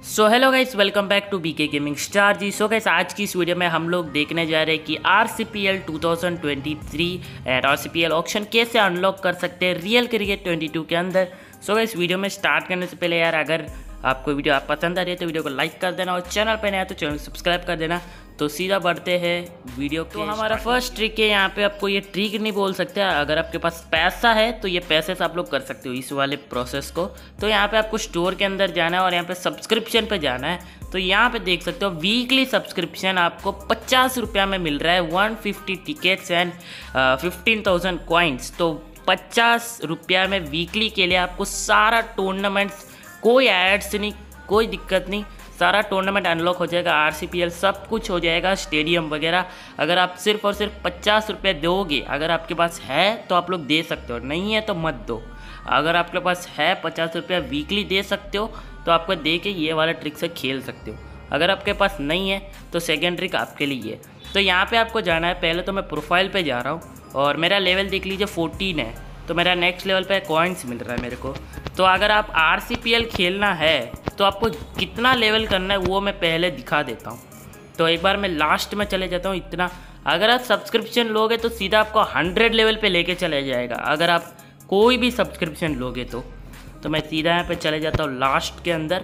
So hello guys, welcome back to BK Gaming Star ji. So guys, आज की इस video में हम लोग देखने जा रहे हैं कि RCPL 2023 एंड RCPL ऑक्शन कैसे अनलॉक कर सकते हैं रियल क्रिकेट 22 के अंदर। सो गाइस, वीडियो में स्टार्ट करने से पहले यार, अगर आपको वीडियो पसंद आ रही है तो वीडियो को लाइक कर देना और चैनल पर नया है तो चैनल को सब्सक्राइब कर देना। तो सीधा बढ़ते हैं वीडियो को। हमारा फर्स्ट ट्रिक है, यहाँ पे आपको ये ट्रिक नहीं बोल सकते, अगर आपके पास पैसा है तो ये पैसे से आप लोग कर सकते हो इस वाले प्रोसेस को। तो यहाँ पे आपको स्टोर के अंदर जाना है और यहाँ पे सब्सक्रिप्शन पे जाना है। तो यहाँ पे देख सकते हो वीकली सब्सक्रिप्शन आपको 50 रुपया में मिल रहा है, 150 टिकट्स एंड 15,000 कॉइन्स। तो 50 रुपया में वीकली के लिए आपको सारा टूर्नामेंट्स, कोई एड्स नहीं, कोई दिक्कत नहीं, सारा टूर्नामेंट अनलॉक हो जाएगा। RCPL सब कुछ हो जाएगा, स्टेडियम वगैरह। अगर आप सिर्फ और सिर्फ 50 रुपये दोगे, अगर आपके पास है तो आप लोग दे सकते हो, नहीं है तो मत दो। अगर आपके पास है 50 रुपया वीकली दे सकते हो तो आपको दे के ये वाला ट्रिक से खेल सकते हो। अगर आपके पास नहीं है तो सेकेंड ट्रिक आपके लिए है। तो यहाँ पर आपको जाना है, पहले तो मैं प्रोफाइल पर जा रहा हूँ और मेरा लेवल देख लीजिए 14 है। तो मेरा नेक्स्ट लेवल पे कॉइन्स मिल रहा है मेरे को। तो अगर आप RCPL खेलना है तो आपको कितना लेवल करना है वो मैं पहले दिखा देता हूँ। तो एक बार मैं लास्ट में चले जाता हूँ। इतना अगर आप सब्सक्रिप्शन लोगे तो सीधा आपको 100 लेवल पे लेके चले जाएगा। अगर आप कोई भी सब्सक्रिप्शन लोगे तो मैं सीधा यहाँ पे चले जाता हूँ लास्ट के अंदर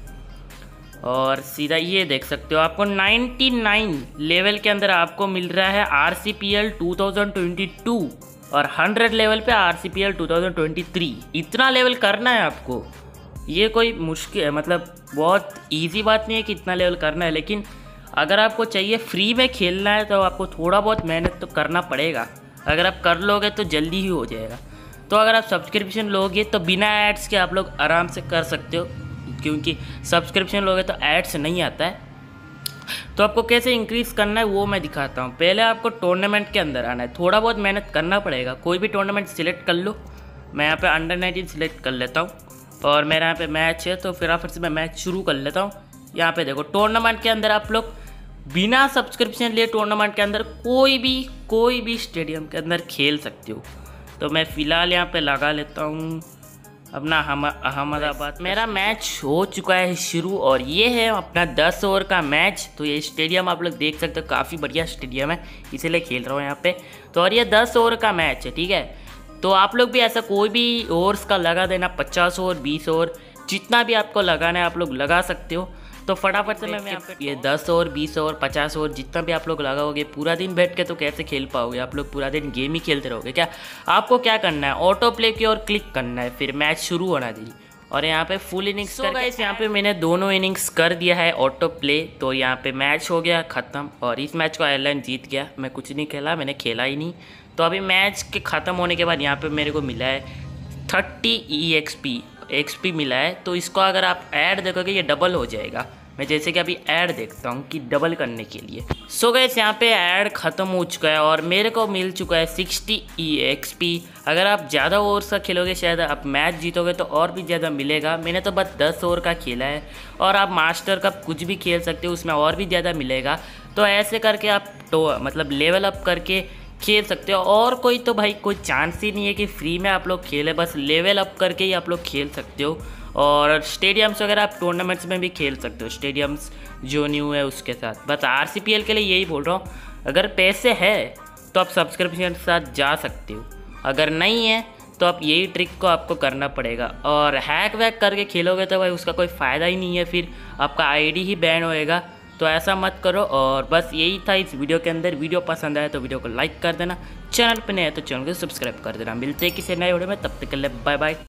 और सीधा ये देख सकते हो आपको 99 लेवल के अंदर आपको मिल रहा है RCPL 2022 और 100 लेवल पे RCPL 2023। इतना लेवल करना है आपको। ये कोई मुश्किल है, मतलब बहुत इजी बात नहीं है कि इतना लेवल करना है, लेकिन अगर आपको चाहिए फ्री में खेलना है तो आपको थोड़ा बहुत मेहनत तो करना पड़ेगा। अगर आप कर लोगे तो जल्दी ही हो जाएगा। तो अगर आप सब्सक्रिप्शन लोगे तो बिना एड्स के आप लोग आराम से कर सकते हो, क्योंकि सब्सक्रिप्शन लोगे तो एड्स नहीं आता है। तो आपको कैसे इंक्रीज़ करना है वो मैं दिखाता हूँ। पहले आपको टूर्नामेंट के अंदर आना है, थोड़ा बहुत मेहनत करना पड़ेगा। कोई भी टूर्नामेंट सिलेक्ट कर लो। मैं यहाँ पे अंडर 19 सिलेक्ट कर लेता हूँ और मेरा यहाँ पे मैच है, तो फिर से मैं मैच शुरू कर लेता हूँ। यहाँ पे देखो, टूर्नामेंट के अंदर आप लोग बिना सब्सक्रिप्शन लिए टूर्नामेंट के अंदर कोई भी स्टेडियम के अंदर खेल सकते हो। तो मैं फ़िलहाल यहाँ पर लगा लेता हूँ अपना अहमदाबाद। मेरा मैच हो चुका है शुरू और ये है अपना 10 ओवर का मैच। तो ये स्टेडियम आप लोग देख सकते हो, काफ़ी बढ़िया स्टेडियम है, इसीलिए खेल रहा हूँ यहाँ पे। तो और ये 10 ओवर का मैच है, ठीक है। तो आप लोग भी ऐसा कोई भी ओवर्स का लगा देना, 50 ओवर, 20 ओवर, जितना भी आपको लगाना है आप लोग लगा सकते हो। तो फटाफट से मैं यहाँ पे ये 10 ओवर, 20 ओवर, 50 ओवर जितना भी आप लोग लगाओगे, पूरा दिन बैठ के तो कैसे खेल पाओगे? आप लोग पूरा दिन गेम ही खेलते रहोगे क्या? आपको क्या करना है, ऑटो प्ले की ओर क्लिक करना है, फिर मैच शुरू होना चाहिए। और यहाँ पे फुल इनिंग्स गाइस, यहाँ पे मैंने दोनों इनिंग्स कर दिया है ऑटो प्ले। तो यहाँ पे मैच हो गया ख़त्म और इस मैच को आयरलैंड जीत गया। मैं कुछ नहीं खेला, मैंने खेला ही नहीं। तो अभी मैच के ख़त्म होने के बाद यहाँ पे मेरे को मिला है 30 XP मिला है। तो इसको अगर आप ऐड देखोगे ये डबल हो जाएगा। मैं जैसे कि अभी ऐड देखता हूँ कि डबल करने के लिए। सो गाइस, यहाँ पे ऐड ख़त्म हो चुका है और मेरे को मिल चुका है 60 XP। अगर आप ज़्यादा ओवर्स का खेलोगे, शायद आप मैच जीतोगे तो और भी ज़्यादा मिलेगा। मैंने तो बस 10 ओवर का खेला है और आप मास्टर कप कुछ भी खेल सकते हो, उसमें और भी ज़्यादा मिलेगा। तो ऐसे करके आप मतलब लेवल अप करके खेल सकते हो। और कोई तो भाई कोई चांस ही नहीं है कि फ्री में आप लोग खेले, बस लेवल अप करके ही आप लोग खेल सकते हो। और स्टेडियम्स वगैरह आप टूर्नामेंट्स में भी खेल सकते हो, स्टेडियम्स जो न्यू है उसके साथ। बस RCPL के लिए यही बोल रहा हूँ, अगर पैसे है तो आप सब्सक्रिप्शन के साथ जा सकते हो, अगर नहीं है तो आप यही ट्रिक को आपको करना पड़ेगा। और हैक वैक करके खेलोगे तो भाई उसका कोई फ़ायदा ही नहीं है, फिर आपका ID ही बैन होएगा। तो ऐसा मत करो। और बस यही था इस वीडियो के अंदर। वीडियो पसंद आया तो वीडियो को लाइक कर देना, चैनल पे नए है तो चैनल को सब्सक्राइब कर देना। मिलते हैं किसी नए वीडियो में, तब तक के लिए बाय बाय।